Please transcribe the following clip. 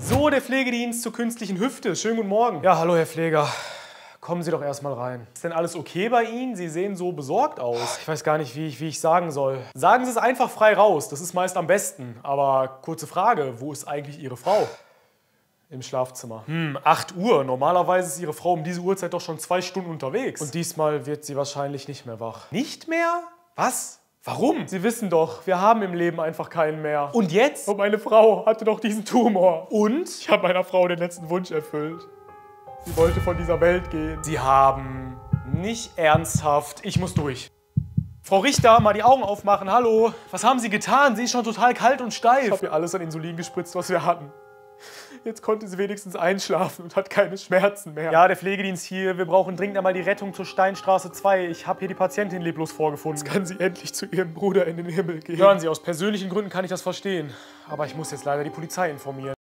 So, der Pflegedienst zur künstlichen Hüfte. Schönen guten Morgen. Ja, hallo, Herr Pfleger. Kommen Sie doch erstmal rein. Ist denn alles okay bei Ihnen? Sie sehen so besorgt aus. Ich weiß gar nicht, wie ich sagen soll. Sagen Sie es einfach frei raus. Das ist meist am besten. Aber kurze Frage, wo ist eigentlich Ihre Frau? Im Schlafzimmer. 8 Uhr. Normalerweise ist Ihre Frau um diese Uhrzeit doch schon 2 Stunden unterwegs. Und diesmal wird sie wahrscheinlich nicht mehr wach. Nicht mehr? Was? Warum? Sie wissen doch, wir haben im Leben einfach keinen mehr. Und jetzt? Und meine Frau hatte doch diesen Tumor. Und? Ich habe meiner Frau den letzten Wunsch erfüllt. Sie wollte von dieser Welt gehen. Sie haben nicht ernsthaft. Ich muss durch. Frau Richter, mal die Augen aufmachen. Hallo. Was haben Sie getan? Sie ist schon total kalt und steif. Ich habe ihr alles an Insulin gespritzt, was wir hatten. Jetzt konnte sie wenigstens einschlafen und hat keine Schmerzen mehr. Ja, der Pflegedienst hier. Wir brauchen dringend einmal die Rettung zur Steinstraße 2. Ich habe hier die Patientin leblos vorgefunden. Jetzt kann sie endlich zu ihrem Bruder in den Himmel gehen. Hören Sie, aus persönlichen Gründen kann ich das verstehen. Aber ich muss jetzt leider die Polizei informieren.